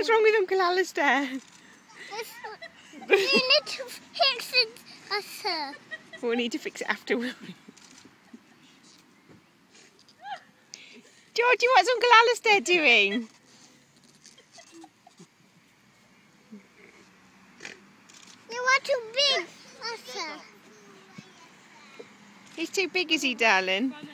What's wrong with Uncle Alistair? We need to fix it, sir. We'll need to fix it after, will we? Georgie, what's Uncle Alistair doing? You are too big, sir. He's too big, is he, darling?